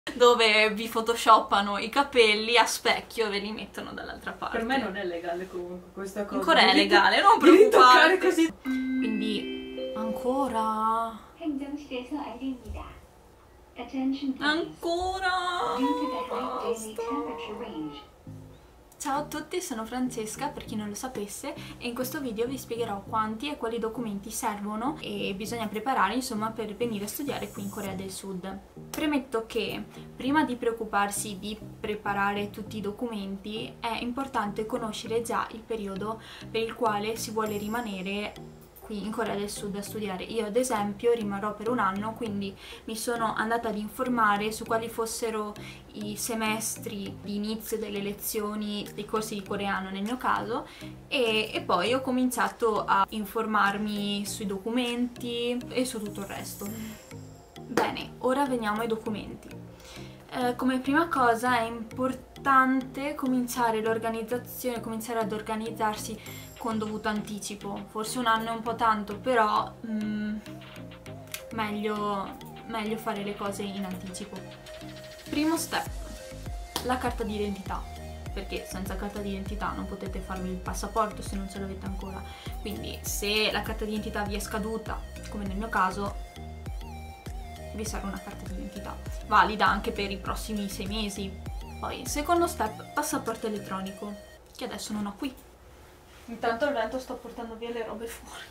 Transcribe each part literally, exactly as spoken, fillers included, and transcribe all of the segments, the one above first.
dove vi photoshoppano i capelli a specchio e ve li mettono dall'altra parte. Per me non è legale comunque questa cosa. In Corea è legale, non preoccuparti. Così. Quindi ancora 행정실에서 알립니다. Attention please. ancora Due to the high daily temperature range. Ciao a tutti, sono Francesca, per chi non lo sapesse, e in questo video vi spiegherò quanti e quali documenti servono e bisogna preparare, insomma, per venire a studiare qui in Corea del Sud. Premetto che prima di preoccuparsi di preparare tutti i documenti è importante conoscere già il periodo per il quale si vuole rimanere qui in Corea del Sud a studiare. Io ad esempio rimarrò per un anno, quindi mi sono andata ad informare su quali fossero i semestri di inizio delle lezioni dei corsi di coreano nel mio caso e, e poi ho cominciato a informarmi sui documenti e su tutto il resto. Bene, ora veniamo ai documenti. Eh, come prima cosa è importante cominciare l'organizzazione, cominciare ad organizzarsi con dovuto anticipo. Forse un anno è un po' tanto, però mm, meglio, meglio fare le cose in anticipo. Primo step, la carta d'identità, perché senza carta d'identità non potete farvi il passaporto se non ce l'avete ancora. Quindi se la carta d'identità vi è scaduta, come nel mio caso, vi serve una carta d'identità, valida anche per i prossimi sei mesi. Poi, secondo step, passaporto elettronico, che adesso non ho qui. Intanto al vento sto portando via le robe fuori.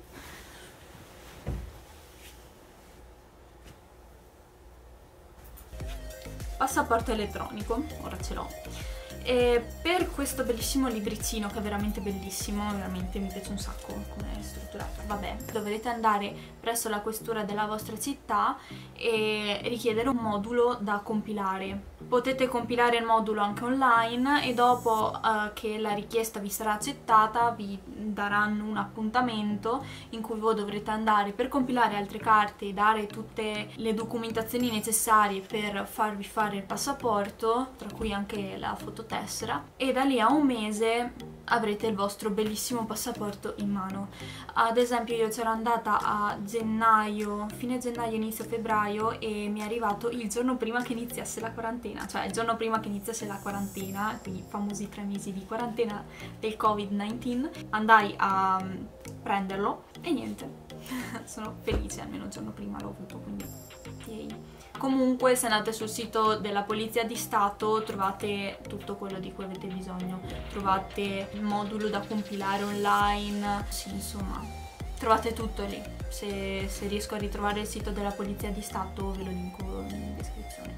Passaporto elettronico, ora ce l'ho. E per questo bellissimo libricino, che è veramente bellissimo, veramente mi piace un sacco come è strutturato, vabbè, dovrete andare presso la questura della vostra città e richiedere un modulo da compilare. Potete compilare il modulo anche online e dopo uh, che la richiesta vi sarà accettata vi daranno un appuntamento in cui voi dovrete andare per compilare altre carte e dare tutte le documentazioni necessarie per farvi fare il passaporto, tra cui anche la fototessera, e da lì a un mese avrete il vostro bellissimo passaporto in mano. Ad esempio io c'ero andata a gennaio, fine gennaio, inizio febbraio, e mi è arrivato il giorno prima che iniziasse la quarantena, cioè il giorno prima che iniziasse la quarantena, quindi i famosi tre mesi di quarantena del covid diciannove. Andai a prenderlo e niente, sono felice, almeno il giorno prima l'ho avuto, quindi yay. Comunque se andate sul sito della Polizia di Stato trovate tutto quello di cui avete bisogno, trovate il modulo da compilare online, sì, insomma, trovate tutto lì. Se, se riesco a ritrovare il sito della Polizia di Stato ve lo linko in descrizione.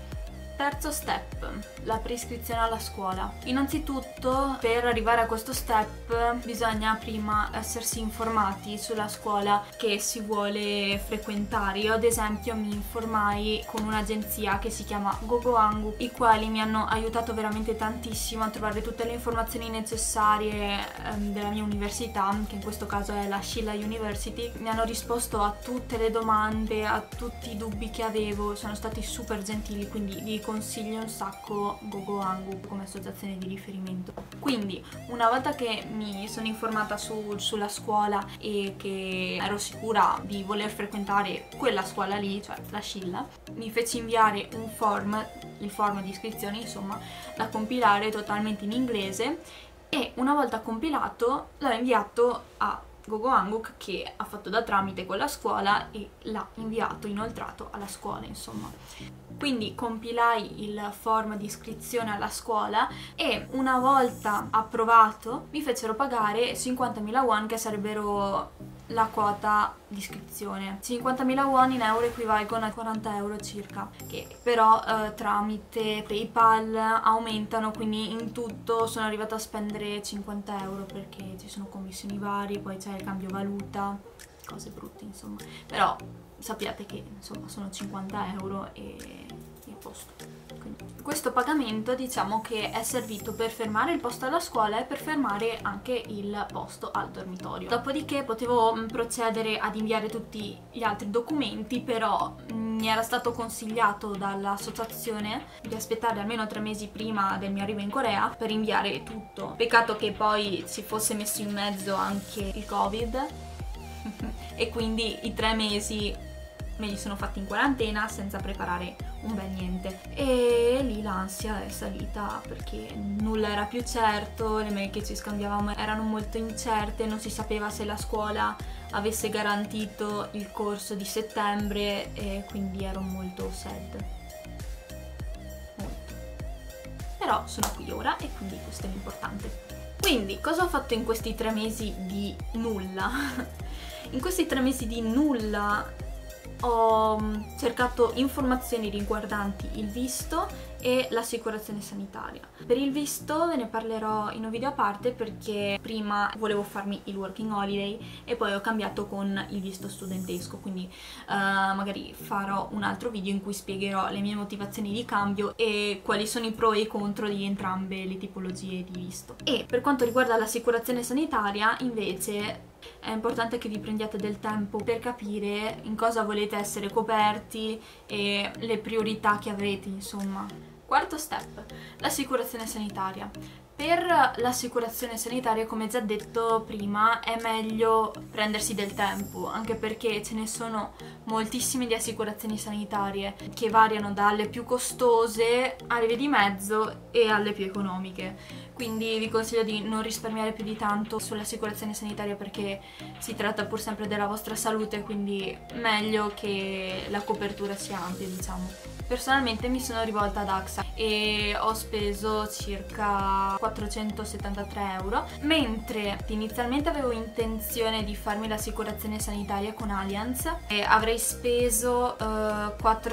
Terzo step, la preiscrizione alla scuola. Innanzitutto, per arrivare a questo step bisogna prima essersi informati sulla scuola che si vuole frequentare. Io ad esempio mi informai con un'agenzia che si chiama Gogoanguk, i quali mi hanno aiutato veramente tantissimo a trovare tutte le informazioni necessarie ehm, della mia università, che in questo caso è la Shilla University. Mi hanno risposto a tutte le domande, a tutti i dubbi che avevo, sono stati super gentili, quindi vi consiglio un sacco Gogoanguk come associazione di riferimento. Quindi una volta che mi sono informata su, sulla scuola e che ero sicura di voler frequentare quella scuola lì, cioè la Shilla, mi feci inviare un form, il form di iscrizione insomma, da compilare totalmente in inglese, e una volta compilato l'ho inviato a Gogoanguk, che ha fatto da tramite con la scuola e l'ha inviato, inoltrato alla scuola insomma. Quindi compilai il form di iscrizione alla scuola e una volta approvato mi fecero pagare cinquantamila won, che sarebbero la quota di iscrizione. cinquantamila won in euro equivalgono a quaranta euro circa, che però eh, tramite PayPal aumentano, quindi in tutto sono arrivata a spendere cinquanta euro perché ci sono commissioni varie, poi c'è il cambio valuta, cose brutte insomma, però sappiate che insomma sono cinquanta euro e il posto. Quindi questo pagamento diciamo che è servito per fermare il posto alla scuola e per fermare anche il posto al dormitorio. Dopodiché potevo mh, procedere ad inviare tutti gli altri documenti, però mh, mi era stato consigliato dall'associazione di aspettare almeno tre mesi prima del mio arrivo in Corea per inviare tutto. Peccato che poi si fosse messo in mezzo anche il Covid e quindi i tre mesi me li sono fatti in quarantena senza preparare un bel niente. E lì l'ansia è salita perché nulla era più certo, le mail che ci scambiavamo erano molto incerte, non si sapeva se la scuola avesse garantito il corso di settembre e quindi ero molto sad. Molto. Però sono qui ora e quindi questo è l'importante. Quindi, cosa ho fatto in questi tre mesi di nulla? In questi tre mesi di nulla ho cercato informazioni riguardanti il visto e l'assicurazione sanitaria. Per il visto ve ne parlerò in un video a parte perché prima volevo farmi il working holiday e poi ho cambiato con il visto studentesco, quindi uh, magari farò un altro video in cui spiegherò le mie motivazioni di cambio e quali sono i pro e i contro di entrambe le tipologie di visto. E per quanto riguarda l'assicurazione sanitaria invece è importante che vi prendiate del tempo per capire in cosa volete essere coperti e le priorità che avrete, insomma. Quarto step, l'assicurazione sanitaria. Per l'assicurazione sanitaria, come già detto prima, è meglio prendersi del tempo, anche perché ce ne sono moltissime di assicurazioni sanitarie che variano dalle più costose alle vie di mezzo e alle più economiche. Quindi vi consiglio di non risparmiare più di tanto sull'assicurazione sanitaria perché si tratta pur sempre della vostra salute, quindi meglio che la copertura sia ampia, diciamo. Personalmente mi sono rivolta ad A X A e ho speso circa quattrocentosettantatré euro, mentre inizialmente avevo intenzione di farmi l'assicurazione sanitaria con Allianz e avrei speso eh,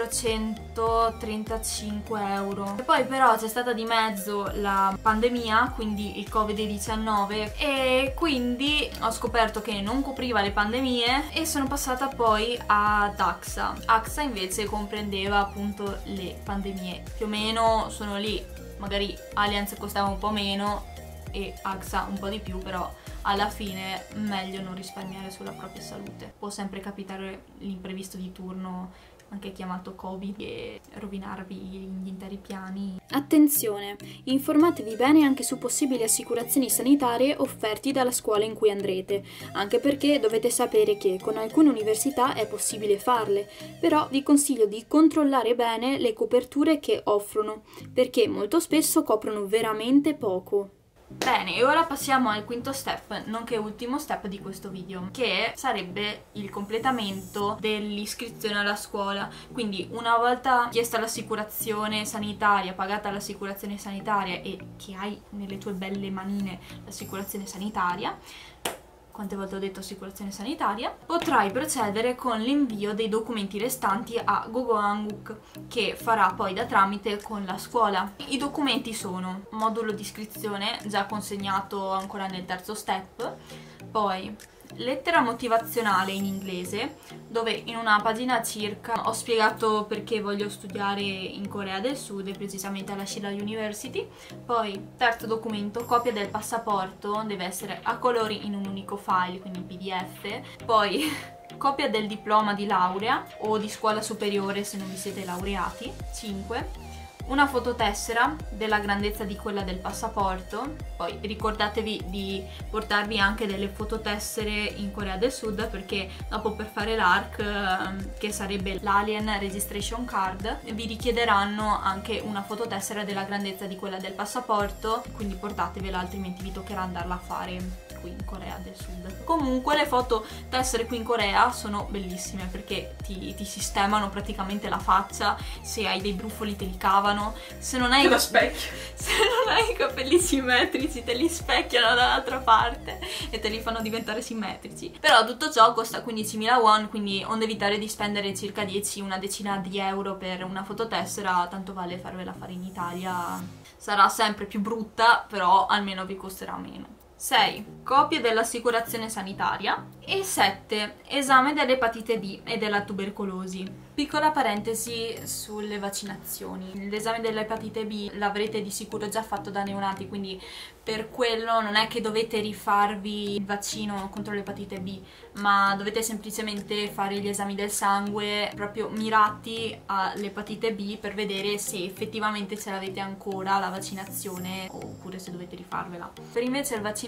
quattrocentotrentacinque euro. E poi però c'è stata di mezzo la pandemia, quindi il covid diciannove, e quindi ho scoperto che non copriva le pandemie e sono passata poi ad A X A. A X A invece comprendeva appunto le pandemie, più o meno sono lì, magari Allianz costava un po' meno e A X A un po' di più, però alla fine meglio non risparmiare sulla propria salute. Può sempre capitare l'imprevisto di turno, anche chiamato Covid, e rovinarvi gli interi piani. Attenzione! Informatevi bene anche su possibili assicurazioni sanitarie offerti dalla scuola in cui andrete, anche perché dovete sapere che con alcune università è possibile farle, però vi consiglio di controllare bene le coperture che offrono, perché molto spesso coprono veramente poco. Bene, e ora passiamo al quinto step, nonché ultimo step di questo video, che sarebbe il completamento dell'iscrizione alla scuola. Quindi una volta chiesta l'assicurazione sanitaria, pagata l'assicurazione sanitaria e che hai nelle tue belle manine l'assicurazione sanitaria, quante volte ho detto assicurazione sanitaria, potrai procedere con l'invio dei documenti restanti a GoGoHankook, che farà poi da tramite con la scuola. I documenti sono modulo di iscrizione, già consegnato ancora nel terzo step, poi lettera motivazionale in inglese, dove in una pagina circa ho spiegato perché voglio studiare in Corea del Sud e precisamente alla Shilla University. Poi terzo documento, copia del passaporto, deve essere a colori in un unico file, quindi P D F. Poi copia del diploma di laurea o di scuola superiore se non vi siete laureati. cinque. Una fototessera della grandezza di quella del passaporto. Poi ricordatevi di portarvi anche delle fototessere in Corea del Sud, perché dopo per fare l'A R C, che sarebbe l'Alien Registration Card, vi richiederanno anche una fototessera della grandezza di quella del passaporto, quindi portatevela, altrimenti vi toccherà andarla a fare qui in Corea del Sud. Comunque le fototessere qui in Corea sono bellissime perché ti, ti sistemano praticamente la faccia, se hai dei brufoli te li cavano, se non hai, se non hai i capelli simmetrici te li specchiano dall'altra parte e te li fanno diventare simmetrici. Però tutto ciò costa quindicimila won, quindi onde evitare di spendere circa dieci, una decina di euro per una fototessera, tanto vale farvela fare in Italia. Sarà sempre più brutta, però almeno vi costerà meno. sei. Copie dell'assicurazione sanitaria. E sette. Esame dell'epatite B e della tubercolosi. Piccola parentesi sulle vaccinazioni. L'esame dell'epatite B l'avrete di sicuro già fatto da neonati, quindi per quello non è che dovete rifarvi il vaccino contro l'epatite B, ma dovete semplicemente fare gli esami del sangue proprio mirati all'epatite B per vedere se effettivamente ce l'avete ancora la vaccinazione oppure se dovete rifarvela. Per invece il vaccino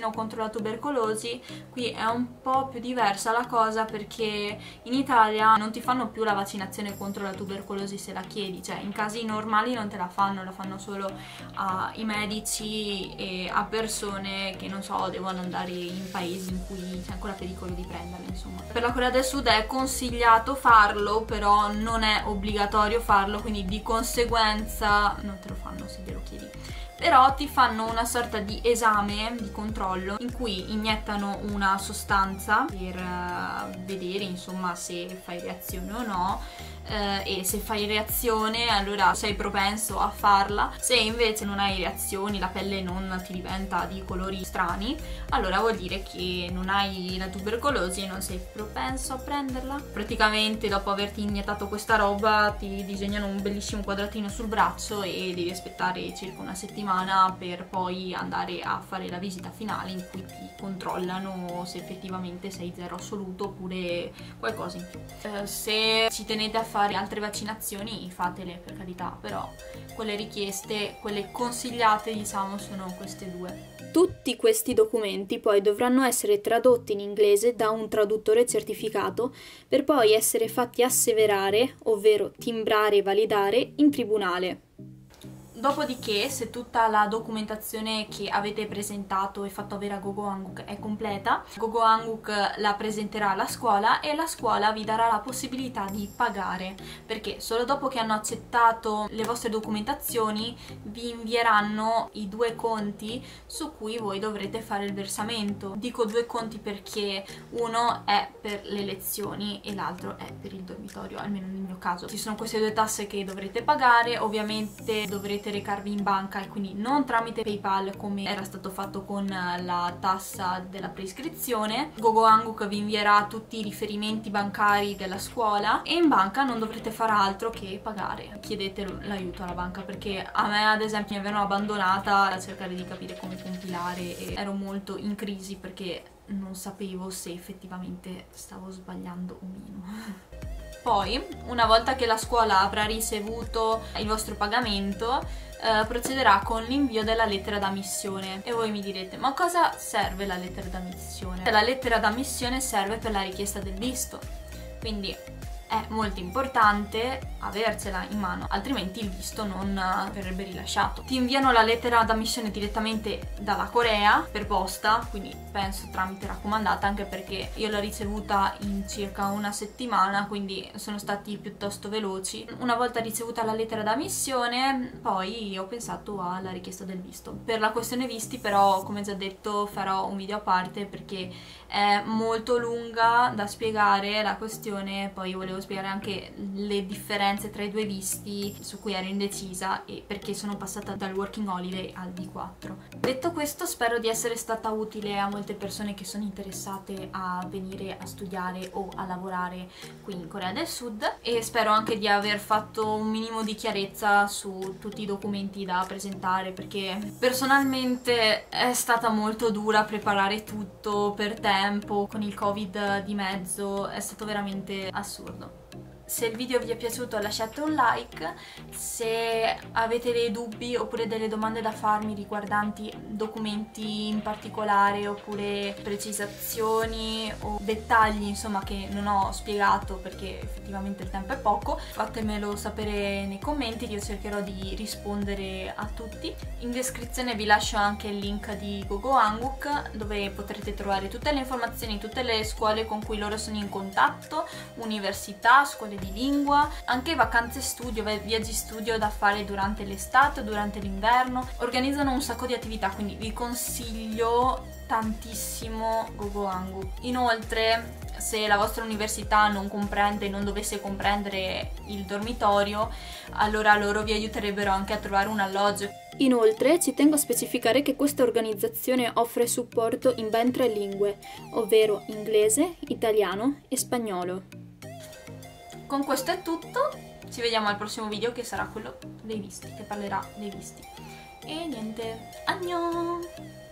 vaccino contro la tubercolosi. Qui è un po' più diversa la cosa perché in Italia non ti fanno più la vaccinazione contro la tubercolosi se la chiedi, cioè in casi normali non te la fanno, la fanno solo ai medici e a persone che non so devono andare in paesi in cui c'è ancora pericolo di prenderla, insomma. Per la Corea del Sud è consigliato farlo, però non è obbligatorio farlo, quindi di conseguenza non te lo fanno se glielo chiedi. Però ti fanno una sorta di esame, di controllo, in cui iniettano una sostanza per uh, vedere insomma se fai reazione o no, uh, e se fai reazione allora sei propenso a farla. Se invece non hai reazioni, la pelle non ti diventa di colori strani, allora vuol dire che non hai la tubercolosi e non sei propenso a prenderla. Praticamente dopo averti iniettato questa roba ti disegnano un bellissimo quadratino sul braccio e devi aspettare circa una settimana per poi andare a fare la visita finale in cui ti controllano se effettivamente sei zero assoluto oppure qualcosa in più. Eh, se ci tenete a fare altre vaccinazioni fatele, per carità, però quelle richieste, quelle consigliate diciamo, sono queste due. Tutti questi documenti poi dovranno essere tradotti in inglese da un traduttore certificato per poi essere fatti asseverare, ovvero timbrare e validare, in tribunale. Dopodiché, se tutta la documentazione che avete presentato e fatto avere a Gogo Hanguk è completa, Gogo Hanguk la presenterà alla scuola e la scuola vi darà la possibilità di pagare, perché solo dopo che hanno accettato le vostre documentazioni vi invieranno i due conti su cui voi dovrete fare il versamento. Dico due conti perché uno è per le lezioni e l'altro è per il dormitorio, almeno nel mio caso. Ci sono queste due tasse che dovrete pagare, ovviamente dovrete recarvi in banca e quindi non tramite PayPal come era stato fatto con la tassa della prescrizione. Gogo Hanguk vi invierà tutti i riferimenti bancari della scuola e in banca non dovrete fare altro che pagare. Chiedete l'aiuto alla banca, perché a me ad esempio mi avevano abbandonata a cercare di capire come compilare e ero molto in crisi perché non sapevo se effettivamente stavo sbagliando o meno. Poi, una volta che la scuola avrà ricevuto il vostro pagamento, eh, procederà con l'invio della lettera d'ammissione. E voi mi direte, ma cosa serve la lettera d'ammissione? La lettera d'ammissione serve per la richiesta del visto, quindi è molto importante avercela in mano, altrimenti il visto non verrebbe rilasciato. Ti inviano la lettera d'ammissione direttamente dalla Corea per posta, quindi penso tramite raccomandata, anche perché io l'ho ricevuta in circa una settimana, quindi sono stati piuttosto veloci. Una volta ricevuta la lettera d'ammissione, poi ho pensato alla richiesta del visto. Per la questione visti però, come già detto, farò un video a parte perché è molto lunga da spiegare la questione. Poi volevo spiegare anche le differenze tra i due visti su cui ero indecisa e perché sono passata dal working holiday al D quattro. Detto questo, spero di essere stata utile a molte persone che sono interessate a venire a studiare o a lavorare qui in Corea del Sud, e spero anche di aver fatto un minimo di chiarezza su tutti i documenti da presentare, perché personalmente è stata molto dura preparare tutto per tempo, con il Covid di mezzo è stato veramente assurdo. Se il video vi è piaciuto lasciate un like, se avete dei dubbi oppure delle domande da farmi riguardanti documenti in particolare oppure precisazioni o dettagli insomma che non ho spiegato perché effettivamente il tempo è poco, fatemelo sapere nei commenti, io cercherò di rispondere a tutti. In descrizione vi lascio anche il link di Gogo Hanguk dove potrete trovare tutte le informazioni, tutte le scuole con cui loro sono in contatto, università, scuole di lingua, anche vacanze studio, viaggi studio da fare durante l'estate o durante l'inverno. Organizzano un sacco di attività, quindi vi consiglio tantissimo Gogo Hanguk. Inoltre, se la vostra università non comprende, non dovesse comprendere il dormitorio, allora loro vi aiuterebbero anche a trovare un alloggio. Inoltre ci tengo a specificare che questa organizzazione offre supporto in ben tre lingue, ovvero inglese, italiano e spagnolo. Con questo è tutto, ci vediamo al prossimo video che sarà quello dei visti, che parlerà dei visti. E niente, annyeong!